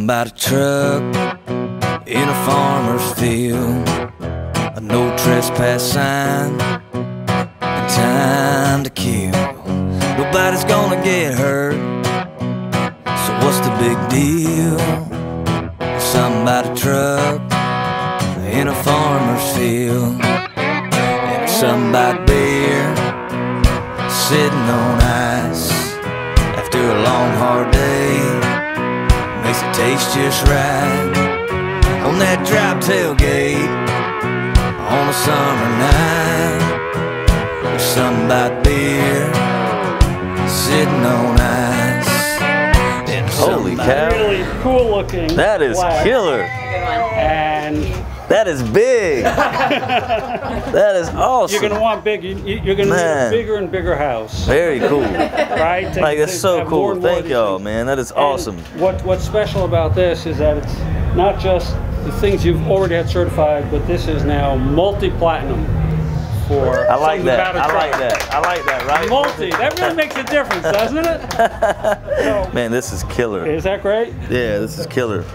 Somebody truck in a farmer's field, a no trespass sign, and time to kill. Nobody's gonna get hurt, so what's the big deal? Somebody truck in a farmer's field, and somebody beer sitting on ice after a long hard day makes it taste just right on that drop tailgate on a summer night. There's something about beer sitting on ice. Holy cow! Really cool looking. That is killer. And that is big. That is awesome. You're gonna want big. You're gonna need a bigger and bigger house. Very cool. Right? Like that's so cool. Thank y'all, man. That is awesome. What's special about this is that it's not just the things you've already had certified, but this is now multi-platinum. I like that. I like that. I like that. Right? Multi. That really makes a difference, doesn't it? So, man, this is killer. Is that great? Yeah, this is killer.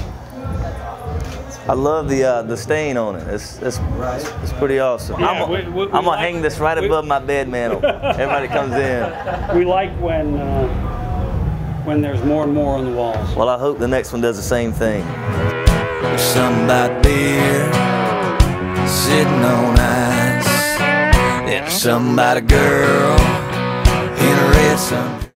I love the stain on it. It's pretty awesome. Yeah, I'm gonna hang this right above my bed mantle. Everybody comes in. We like when there's more and more on the walls. Well, I hope the next one does the same thing. There's something about beer sitting on ice. There's something about a girl in a red sun.